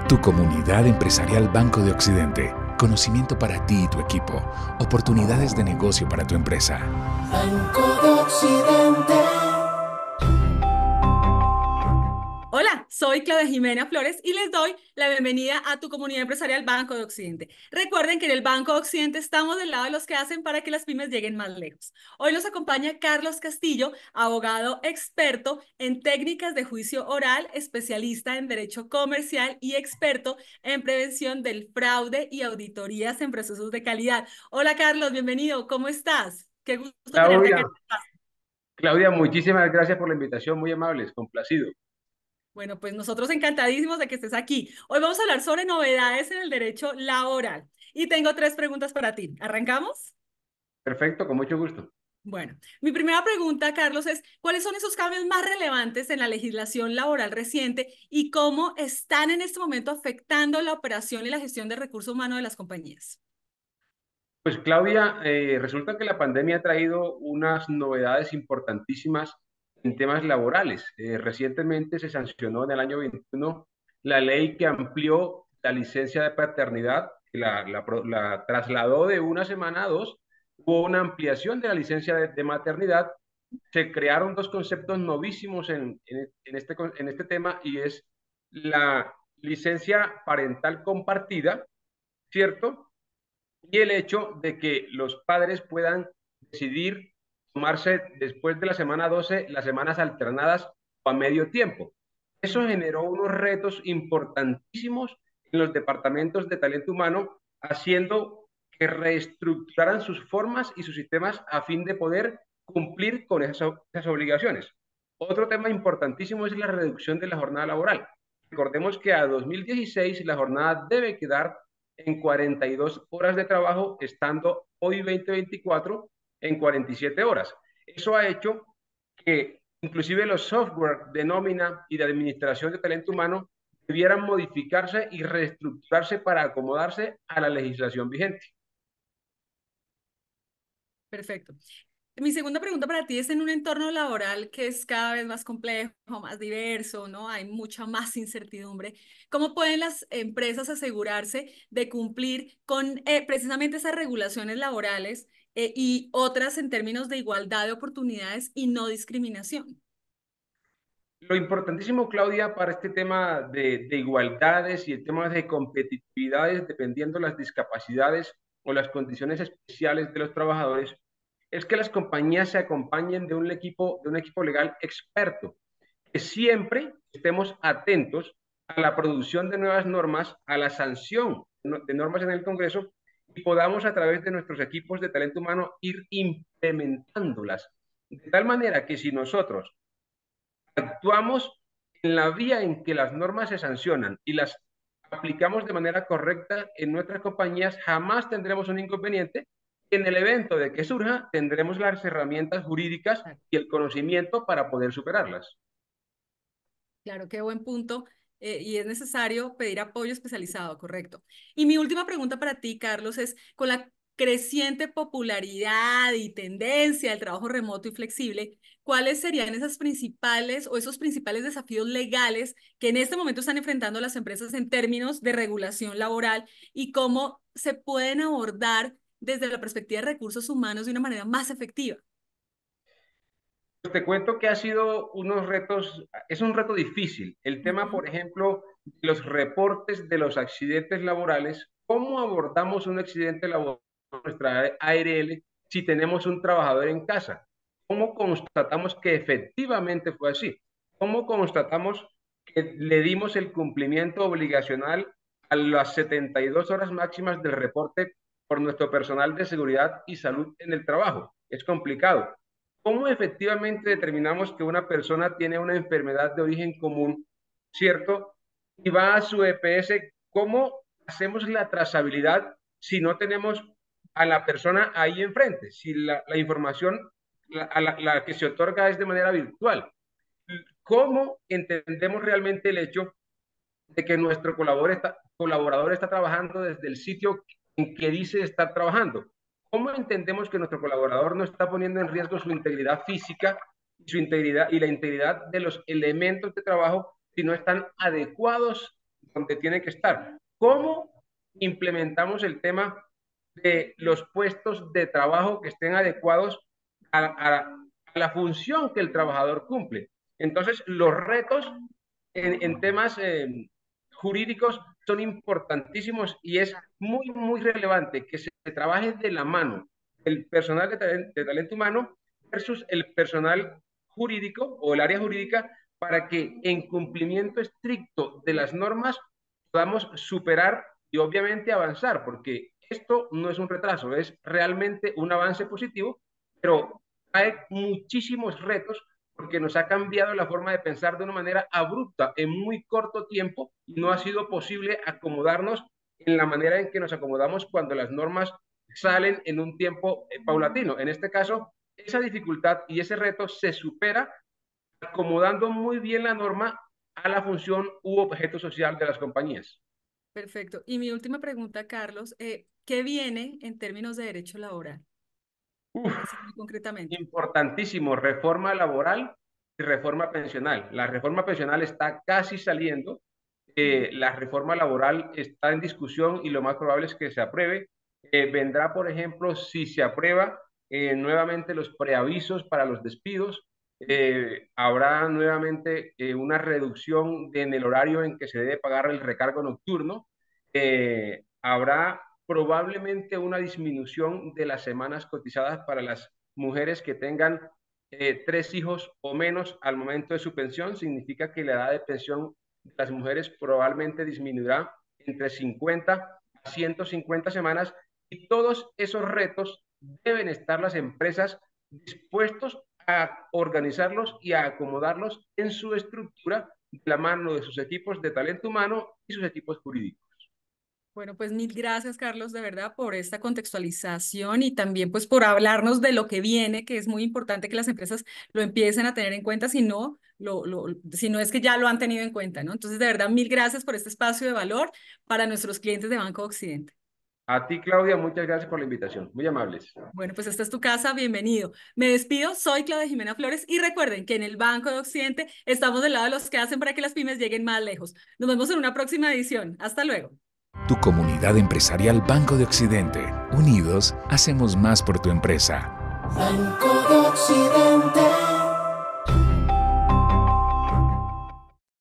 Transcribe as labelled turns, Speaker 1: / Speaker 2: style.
Speaker 1: Tu comunidad empresarial Banco de Occidente. Conocimiento para ti y tu equipo. Oportunidades de negocio para tu empresa.
Speaker 2: Banco de Occidente.
Speaker 3: Hola, soy Claudia Jimena Flores y les doy la bienvenida a tu comunidad empresarial Banco de Occidente. Recuerden que en el Banco de Occidente estamos del lado de los que hacen para que las pymes lleguen más lejos. Hoy nos acompaña Carlos Castillo, abogado experto en técnicas de juicio oral, especialista en derecho comercial y experto en prevención del fraude y auditorías en procesos de calidad. Hola Carlos, bienvenido, ¿cómo estás? Qué gusto tenerte acá.
Speaker 4: Claudia, Claudia, muchísimas gracias por la invitación, muy amables, complacido.
Speaker 3: Bueno, pues nosotros encantadísimos de que estés aquí. Hoy vamos a hablar sobre novedades en el derecho laboral. Y tengo tres preguntas para ti. ¿Arrancamos?
Speaker 4: Perfecto, con mucho gusto.
Speaker 3: Bueno, mi primera pregunta, Carlos, es ¿cuáles son esos cambios más relevantes en la legislación laboral reciente y cómo están en este momento afectando la operación y la gestión de recursos humanos de las compañías?
Speaker 4: Pues Claudia, resulta que la pandemia ha traído unas novedades importantísimas en temas laborales. Recientemente se sancionó en el año 21 la ley que amplió la licencia de paternidad, que la trasladó de una semana a dos. Hubo una ampliación de la licencia de maternidad. Se crearon dos conceptos novísimos en este tema y es la licencia parental compartida, ¿cierto? Y el hecho de que los padres puedan decidir tomarse después de la semana 12 las semanas alternadas o a medio tiempo. Eso generó unos retos importantísimos en los departamentos de talento humano, haciendo que reestructuraran sus formas y sus sistemas a fin de poder cumplir con esas obligaciones. Otro tema importantísimo es la reducción de la jornada laboral. Recordemos que a 2016 la jornada debe quedar en 42 horas de trabajo, estando hoy 2024 en 47 horas. Eso ha hecho que inclusive los software de nómina y de administración de talento humano debieran modificarse y reestructurarse para acomodarse a la legislación vigente.
Speaker 3: Perfecto. Mi segunda pregunta para ti es en un entorno laboral que es cada vez más complejo, más diverso, ¿no? Hay mucha más incertidumbre. ¿Cómo pueden las empresas asegurarse de cumplir con precisamente esas regulaciones laborales y otras en términos de igualdad de oportunidades y no discriminación?
Speaker 4: Lo importantísimo, Claudia, para este tema de igualdades y el tema de competitividades, dependiendo las discapacidades o las condiciones especiales de los trabajadores, es que las compañías se acompañen de un equipo legal experto, que siempre estemos atentos a la producción de nuevas normas, a la sanción de normas en el Congreso y podamos a través de nuestros equipos de talento humano ir implementándolas. De tal manera que si nosotros actuamos en la vía en que las normas se sancionan y las aplicamos de manera correcta en nuestras compañías, jamás tendremos un inconveniente. En el evento de que surja, tendremos las herramientas jurídicas y el conocimiento para poder superarlas.
Speaker 3: Claro, qué buen punto. Y es necesario pedir apoyo especializado, correcto. Y mi última pregunta para ti, Carlos, es con la creciente popularidad y tendencia del trabajo remoto y flexible, ¿cuáles serían esas principales o esos principales desafíos legales que en este momento están enfrentando las empresas en términos de regulación laboral y cómo se pueden abordar desde la perspectiva de recursos humanos de una manera más efectiva?
Speaker 4: Pues te cuento que ha sido unos retos, es un reto difícil. El tema,
Speaker 3: Ujú.
Speaker 4: por ejemplo, de los reportes de los accidentes laborales, ¿cómo abordamos un accidente laboral en nuestra ARL si tenemos un trabajador en casa? ¿Cómo constatamos que efectivamente fue así? ¿Cómo constatamos que le dimos el cumplimiento obligacional a las 72 horas máximas del reporte por nuestro personal de seguridad y salud en el trabajo? Es complicado. ¿Cómo efectivamente determinamos que una persona tiene una enfermedad de origen común, cierto? Y va a su EPS, ¿cómo hacemos la trazabilidad si no tenemos a la persona ahí enfrente? Si la información la que se otorga es de manera virtual. ¿Cómo entendemos realmente el hecho de que nuestro colaborador está trabajando desde el sitio en que dice estar trabajando? ¿Cómo entendemos que nuestro colaborador no está poniendo en riesgo su integridad física, su integridad y la integridad de los elementos de trabajo si no están adecuados donde tiene que estar. ¿Cómo implementamos el tema de los puestos de trabajo que estén adecuados a la función que el trabajador cumple? Entonces, los retos en temas jurídicos son importantísimos y es muy, muy relevante que se trabaje de la mano el personal de talento humano versus el personal jurídico o el área jurídica para que en cumplimiento estricto de las normas podamos superar y obviamente avanzar, porque esto no es un retraso, es realmente un avance positivo, pero hay muchísimos retos porque nos ha cambiado la forma de pensar de una manera abrupta en muy corto tiempo y no ha sido posible acomodarnos en la manera en que nos acomodamos cuando las normas salen en un tiempo paulatino. En este caso, esa dificultad y ese reto se supera acomodando muy bien la norma a la función u objeto social de las compañías.
Speaker 3: Perfecto. Y mi última pregunta, Carlos, ¿qué viene en términos de derecho laboral? Así muy concretamente.
Speaker 4: Importantísimo, reforma laboral y reforma pensional. La reforma pensional está casi saliendo, la reforma laboral está en discusión y lo más probable es que se apruebe. Vendrá, por ejemplo, si se aprueba nuevamente los preavisos para los despidos, habrá nuevamente una reducción en el horario en que se debe pagar el recargo nocturno, habrá probablemente una disminución de las semanas cotizadas para las mujeres que tengan 3 hijos o menos al momento de su pensión. Significa que la edad de pensión de las mujeres probablemente disminuirá entre 50 a 150 semanas y todos esos retos deben estar las empresas dispuestos a organizarlos y a acomodarlos en su estructura de la mano de sus equipos de talento humano y sus equipos jurídicos.
Speaker 3: Bueno, pues mil gracias, Carlos, de verdad, por esta contextualización y también pues por hablarnos de lo que viene, que es muy importante que las empresas lo empiecen a tener en cuenta, si no, si no es que ya lo han tenido en cuenta, ¿no? Entonces, de verdad, mil gracias por este espacio de valor para nuestros clientes de Banco Occidente.
Speaker 4: A ti, Claudia, muchas gracias por la invitación. Muy amables.
Speaker 3: Bueno, pues esta es tu casa, bienvenido. Me despido, soy Claudia Jimena Flores y recuerden que en el Banco de Occidente estamos del lado de los que hacen para que las pymes lleguen más lejos. Nos vemos en una próxima edición. Hasta luego.
Speaker 1: Tu comunidad empresarial Banco de Occidente. Unidos, hacemos más por tu empresa.
Speaker 2: Banco de Occidente.